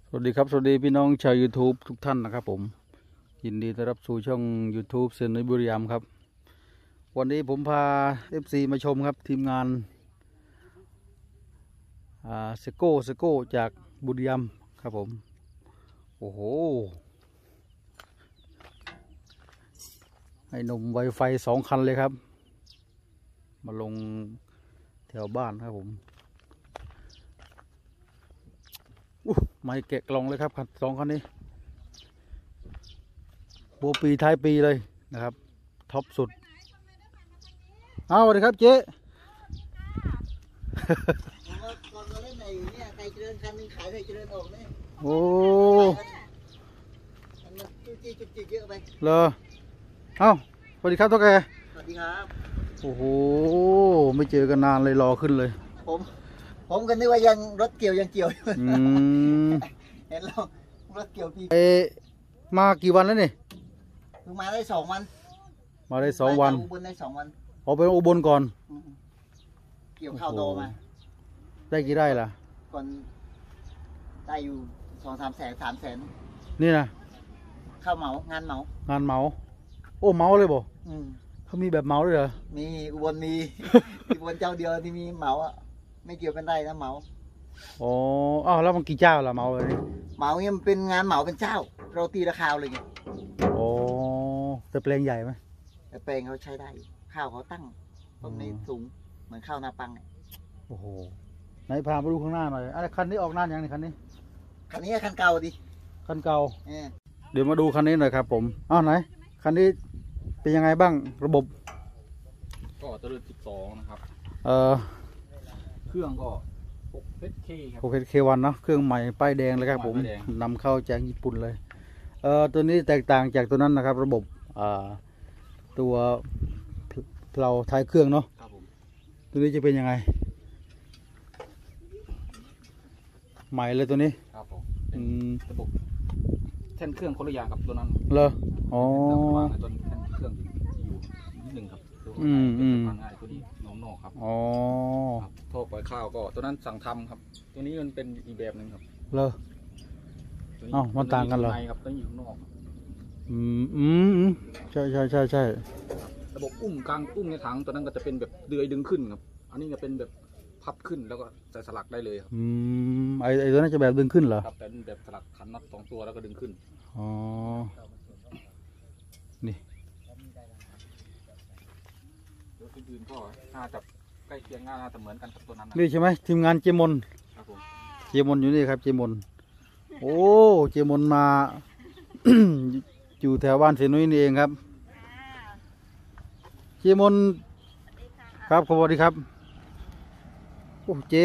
สวัสดีครับสวัสดีพี่น้องชาว YouTube ทุกท่านนะครับผมยินดีต้อนรับสู่ช่อง YouTube เซนนุยบุรีรัมย์ครับวันนี้ผมพา FC มาชมครับทีมงานเซโก้จากบุรีรัมย์ครับผมโอ้โหให้นมไวไฟ2 คันเลยครับมาลงแถวบ้านครับผมไม่แกะกล่องเลยครับ2 คันนี้หัวปีท้ายปีเลยนะครับท็อปสุดสวัสดีครับเจ๊ก่อนเราเล่นในเนี่ยไก่เจริญคันนึงขายไก่เจริญออกเนี่ยโอ้มันจุกจิกเยอะไปเลยสวัสดีครับทุกแกสวัสดีครับโอ้โหไม่เจอกันนานเลยรอขึ้นเลยผมกันนึกว่ายังรถเกี่ยวยังเกี่ยวเห็นเรารถเกี่ยวพี่มากี่วันแล้วนี่เพิ่งมาได้2 วันมาได้2 วันอุบลได้2 วันออกไปอุบลก่อนเกี่ยวข้าวโตมาได้กี่ไร่ล่ะก่อนได้อยู่2-3 แสน3 แสนนี่นะข้าวเหมางานเหมาโอ้เมาเลยบ่เขามีแบบเมาด้วยเหรอมีอุบลมีอุบลเจ้าเดียวที่มีเหมาอ่ะไม่เกี่ยวกันได้นะเหมาอ๋อแล้วมันกี่เจ้าล่ะเมาเลยเหมาเนี่ยมันเป็นงานเหมาเป็นเจ้าเราตีราคาเลยไงโอ้แต่แปลงใหญ่ไหมแต่แปลงเขาใช้ได้ข้าวเขาตั้งต้นนี้สูงเหมือนข้าวนาปังโอ้โหไหนพาไปดูข้างหน้าหน่อยอะไรคันนี้ออกนานยังนี่คันนี้คันเก่าดิคันเก่าเดี๋ยวมาดูคันนี้หน่อยครับผมไหนคันนี้เป็นยังไงบ้างระบบก็เจริญ12นะครับเครื่องก็6 ครับ 6K1เนาะเครื่องใหม่ป้ายแดงเลยครับผมนำเข้าจากญี่ปุ่นเลยตัวนี้แตกต่างจากตัวนั้นนะครับระบบตัวเราท้ายเครื่องเนาะตัวนี้จะเป็นยังไงใหม่เลยตัวนี้ครับผมระบบแท่นเครื่องคนละอย่างกับตัวนั้นเลยอ๋อตัวแท่นเครื่องอยู่นิดนึงครับฟังง่ายตัวนี้นอกครับอ๋อท่อปล่อยข้าวก็ตัวนั้นสั่งทำครับตัวนี้มันเป็นอีกแบบหนึ่งครับเลยมันต่างกันเหรอครับตัวนี้อยู่นอกใช่ระบบกลางในถังตัวนั้นก็จะเป็นแบบเดือยดึงขึ้นครับอันนี้จะเป็นแบบพับขึ้นแล้วก็ใส่สลักได้เลยครับไอตัวนั้นจะแบบดึงขึ้นเหรอครับเป็นแบบสลักขันน็อต2 ตัวแล้วก็ดึงขึ้นอ๋อนี่รถอื่นก็น่าจะใกล้เคียงน่าจะเหมือนกันกับตัวนั้นนี่ใช่ไหมทีมงานเจมอนครับผมเจมอนอยู่นี่ครับเจมอนโอ้เจมอนมา อยู่แถวบ้านเสนุยนี่เองครับเจมอนครับสวัสดีครับโอ้เจ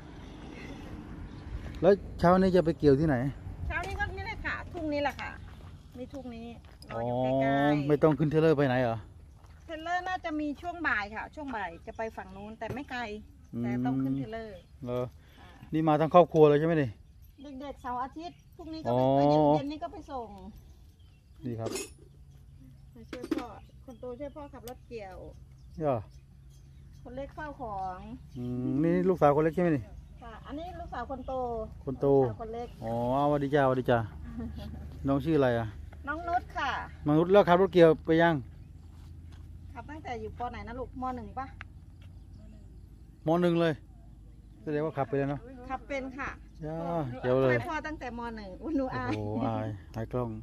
แล้วเช้านี้จะไปเกี่ยวที่ไหนเช้านี้ก็นี่แหละค่ะทุ่งนี้แหละค่ะมีทุ่งนี้รออยู่ใกล้ๆไม่ต้องขึ้นเทเลอร์ไปไหนเหรอเทเลอร์น่าจะมีช่วงบ่ายค่ะช่วงบ่ายจะไปฝั่งนู้นแต่ไม่ไกลแต่ต้องขึ้นเทเลอร์นี่มาทั้งครอบครัวเลยใช่ไหมนี่เด็กๆเสาร์อาทิตย์พรุ่งนี้ก็ไปเย็นนี้ก็ไปส่งนี่ครับช่วยพ่อคนโตช่วยพ่อขับรถเกี่ยวคนเล็กเฝ้าของนี่ลูกสาวคนเล็กใช่ไหมนี่ค่ะอันนี้ลูกสาวคนโตคนเล็กสวัสดีจ้าน้องชื่ออะไรอ่ะน้องนุชค่ะน้องนุชแล้วขับรถเกี่ยวไปยังขับตั้งแต่อยู่ป.ไหนนะลูกม.1ป่ะม.1เลยแสดงว่าขับไปแล้วเนาะขับเป็นค่ะเดี๋ยวเลยพ่อตั้งแต่ม.1หนูอายอายกล้อง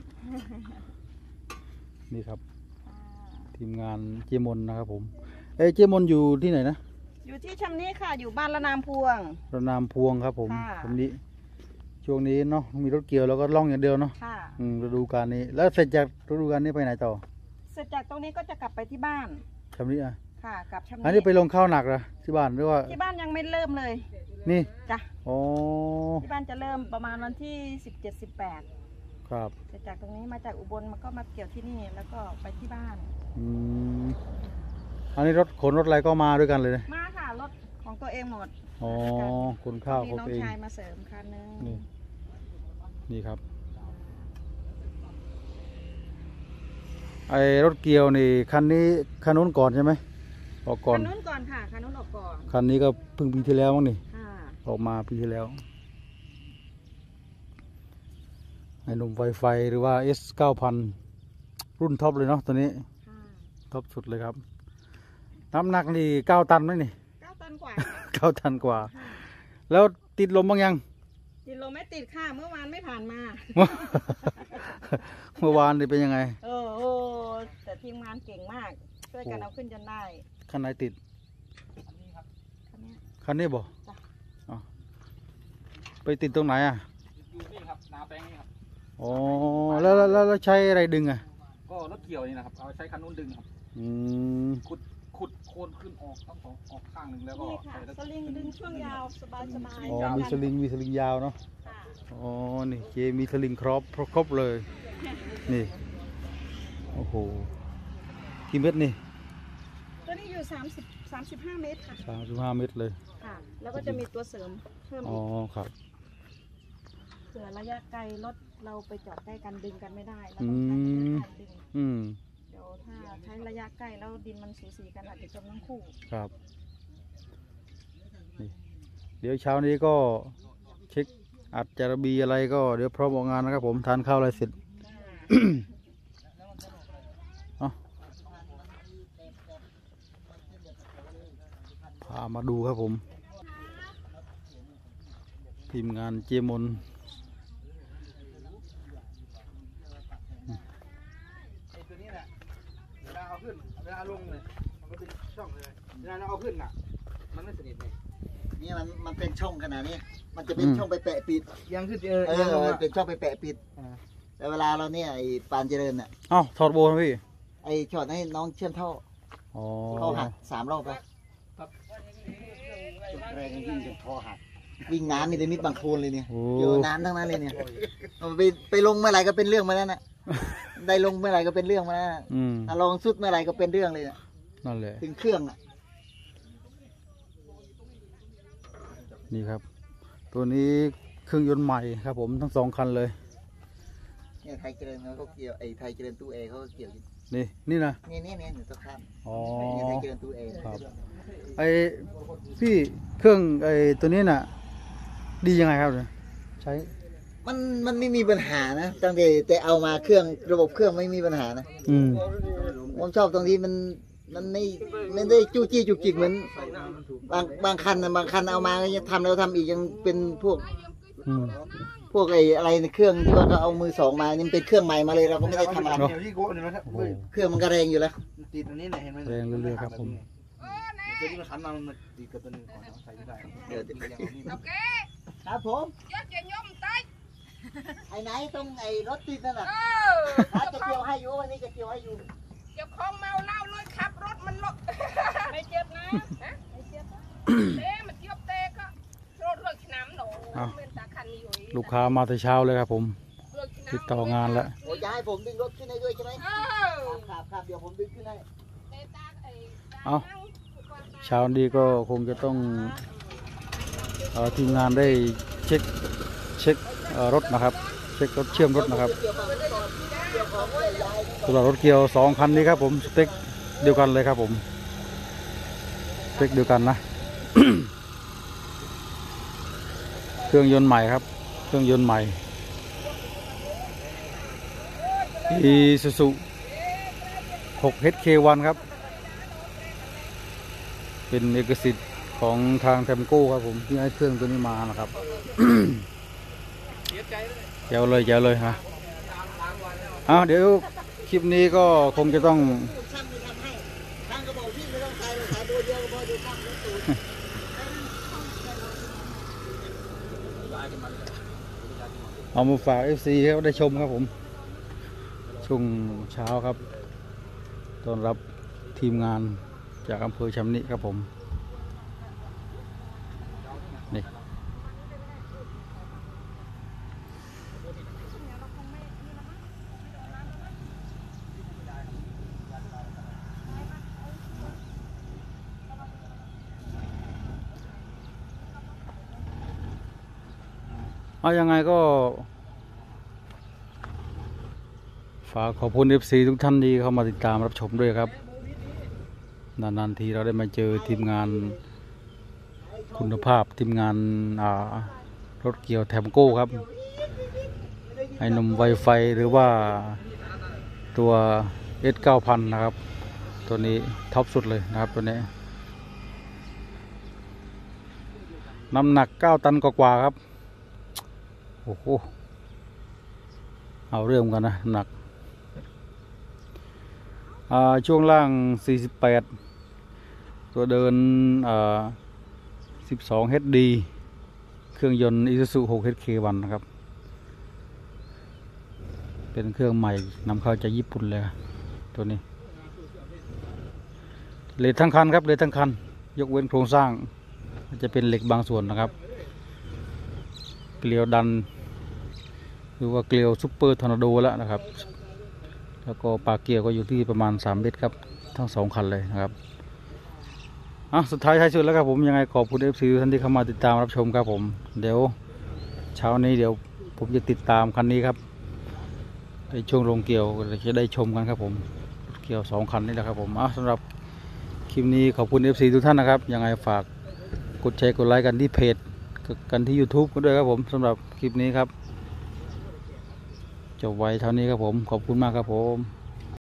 นี่ครับทีมงานเจมอนนะครับผมเจมอนอยู่ที่ไหนนะอยู่ที่ชำนี้ค่ะอยู่บ้านระนามพวงครับผมตรงนี้ช่วงนี้เนาะมีรถเกี่ยวแล้วก็ล่องอย่างเดียวเนาะฤดูกาลนี้แล้วเสร็จจากฤดูกาลนี้ไปไหนต่อเสร็จจากตรงนี้ก็จะกลับไปที่บ้านชำนี้ค่ะกลับชำนี้อันนี้ไปลงข้าวหนักเหรอที่บ้านหรือว่าที่บ้านยังไม่เริ่มเลยนี่จ้ะที่บ้านจะเริ่มประมาณวันที่17-18 ครับเสร็จจากตรงนี้มาจากอุบลมันก็มาเกี่ยวที่นี่แล้วก็ไปที่บ้านอันนี้รถขนรถอะไรก็มาด้วยกันเลยมาค่ะรถของตัวเองหมดขนข้าวของตัวเองน้องชายมาเสริมคันนึงนี่ครับไอรถเกี่ยวนี่คันนี้คันนู้นก่อนใช่ไหมออกก่อนคันนู้นก่อนค่ะคันนู้นออกก่อนคันนี้ก็เพิ่งปีที่แล้วมั้งนี่ออกมาปีที่แล้วไอ้หนุ่มไฟไฟหรือว่า S 9000รุ่นท็อปเลยเนาะตัวนี้ค่ะท็อปสุดเลยครับน้ำหนักนี่9 ตันไหมนี่ 9 ตันกว่า 9 ตันกว่า แล้วติดลมบ้างยังติดลมไม่ติดค่ะ เมื่อวานไม่ผ่านมาเมื่อวานนี่เป็นยังไงโอ้โหแต่ทีมงานเก่งมาก ช่วยกันเอาขึ้นจนได้คันไหนติดคันเนี้ยคันนี้บ่จ้ะอ๋อไปติดตรงไหนอ่ะอยู่นี่ครับนาแปลงนี่ครับอ๋อแล้วใช้อะไรดึงอ่ะก็รถเกี่ยวนี่นะครับเอาใช้คันนู้นดึงครับอืมขุดโคนขึ้นออกทั้งสองออกข้างหนึ่งแล้วก็นี่ค่ะใส่รถสลิงดึงช่วงยาวสบายสบายอ๋อมีสลิงยาวเนาะค่ะอ๋อนี่เจมีสลิงครบเลยนี่โอ้โหกี่เม็ดนี่ตัวนี้อยู่35 เมตรค่ะ 35 เม็ดเลยค่ะ แล้วก็จะมีตัวเสริมเพิ่มอ๋ออีกครับเผื่อระยะไกลรถเราไปจอดใกล้กันดึงกันไม่ได้เราอืต้องใช้มการดึงอืมเดี๋ยวถ้าใช้ระยะใกล้แล้วดินมันสูสีกันอาจจะจมทั้งคู่ครับนี่เดี๋ยวเช้านี้ก็เช็คอัดจารบีอะไรก็เดี๋ยวพร้อมออกงานนะครับผมทานข้าวอะไรเสร็จ เอาพามาดูครับผมทีมงานเจมนไอ้ตัวนี้เนี่ยเวลาเอาขึ้นเวลาลงเลยมันก็เป็นช่องเลยเวลาเราเอาขึ้นน่ะมันไม่สนิทเลยนี่มันเป็นช่องขนาดนี้ มันจะเป็นช่องไปแปะปิดยังขึ้นยังเป็นช่องไปแปะปิดแต่เวลาเราเนี่ยไอ้ปานเจริญน่ะเอ้าถอดโบนะพี่ไอ้ช็อตให้น้องเชื่อมท่ออ๋อท่อหัก3 รอบไปแรงยิ่งจนคอหักวิ่งน้ำมีแต่มิดบางโคลนเลยเนี่ยโอ้เจอน้ำทั้งนั้นเลยเนี่ยเอาไปลงเมื่อไหร่ก็เป็นเรื่องมาแล้วน่ะ ได้ลงเมื่อไหร่ก็เป็นเรื่องมาแล้วน่ะอืมถ้าลงสุดเมื่อไหร่ก็เป็นเรื่องเลยน่ะนั่นแหละถึงเครื่องอ่ะนี่ครับ ตัวนี้เครื่องยนต์ใหม่ครับผมทั้ง2 คันเลยเนี่ยไทยเจริญเขาก็เกี่ยวไอ้ไทยเจริญตู้เอเขาก็เกี่ยวอยู่นี่นะเนี่ยอยู่ตรงข้ามอ๋อเนี่ยไทยเจริญตู้เอครับ ไอพี่เครื่องไอตัวนี้น่ะ ดียังไงครับเนี่ยใช้มันไม่มีปัญหานะตั้งแต่เอามาเครื่องระบบเครื่องไม่มีปัญหานะอืมผมชอบตรงที่มันไม่ได้จู้จี้จุกจิกเหมือนบางคันนะบางคันเอามาก็ยังทำแล้วทำอีกยังเป็นพวกอืมไอ้อะไรในเครื่องที่ว่าเขาเอามือสองมานี่มันเป็นเครื่องใหม่มาเลยเราก็ไม่ได้ทำอะไรเนาะเดี๋ยวที่โก้เนี่ยนะครับโอ้โหเครื่องมันก็แรงอยู่แล้วติดอันนี้เนี่ยเห็นไหมแรงเรื่อยๆครับผมตัวนี้มันขันมามันติดกับตัวนึงก่อนใส่ไม่ได้เดี๋ยวครับครับผมยอดจะย่อมตายไอ้ไหนตรงไอ้รถติดนั่นน่ะจะเกี่ยวให้อยู่วันนี้จะเกี่ยวให้อยู่เจ้าของเมาเหล้าเลยขับรถมันลกไม่เจ็บนะไม่เจ็บเต้มันเจ็บเต้ก็รถเลิกน้ำหนูเป็นตาคันอยู่ลูกค้ามาแต่เช้าเลยครับผมเลิกน้ำติดต่องานแล้วโอ้จะให้ผมดึงรถขึ้นให้ด้วยใช่ไหม ครับเดี๋ยวผมดึงขึ้นให้เต้ตาไอ้เอาเช้านี้ก็คงจะต้องทีมงานได้เช็ครถนะครับ เช็ครถเชื่อมรถนะครับสำหรับรถเกียว2 คันนี้ครับผมสเปคเดียวกันเลยครับผมสเปคเดียวกันนะ เครื่องยนต์ใหม่ครับ เครื่องยนต์ใหม่ Isuzu 6HK1 ครับ เป็นเอกสิทธิ์ของทางแทมโก้ครับผมที่ให้เครื่องตัวนี้มานะครับ แจ๋วเลยฮะเดี๋ยวคลิปนี้ก็คงจะต้องช่างจะทำให้ช่างก็บอกพี่ไม่ต้องใส่ตัวเดียวก็พอดูช่างรถตูดเอามาฝาก FC เขาได้ชมครับผมช่วงเช้าครับต้อนรับทีมงานจากอำเภอชำนิครับผมนี่เอายังไงก็ฝากขอบคุณ FC ทุกท่านที่เข้ามาติดตามรับชมด้วยครับนานๆทีเราได้มาเจอทีมงานคุณภาพทีมงานรถเกี่ยวแทมโก้ครับไอ้หนุ่มไวไฟหรือว่าตัว S9000 นะครับตัวนี้ท็อปสุดเลยนะครับตัวนี้น้ำหนัก9 ตันกว่าๆครับโอ้โหเอาเรื่องกันนะหนักช่วงล่าง48ตัวเดิน12 HD เครื่องยนต์ Isuzu 6HK1 นะครับเป็นเครื่องใหม่นำเข้าจากญี่ปุ่นเลยตัวนี้เหล็กทั้งคันครับเหล็กทั้งคันยกเว้นโครงสร้างจะเป็นเหล็กบางส่วนนะครับเกลียวดันหรือว่าเกลียวซุปเปอร์ทอร์นาโดแล้วนะครับแล้วก็ปากเกลียวก็อยู่ที่ประมาณ3 เมตรครับทั้ง2 คันเลยนะครับสุดท้ายท้ายสุดแล้วครับผมยังไงขอบคุณ FC ท่านที่เข้ามาติดตามรับชมครับผมเดี๋ยวเช้านี้เดี๋ยวผมจะติดตามคันนี้ครับในช่วงลงเกี่ยวจะได้ชมกันครับผมเกี่ยว2 คันนี่แหละครับผมสำหรับคลิปนี้ขอบคุณ FC ทุกท่านนะครับยังไงฝากกดแชร์กดไลค์กันที่เพจกันที่ YouTube กันด้วยครับผมสำหรับคลิปนี้ครับจบไว้เท่านี้ครับผมขอบคุณมากครับผม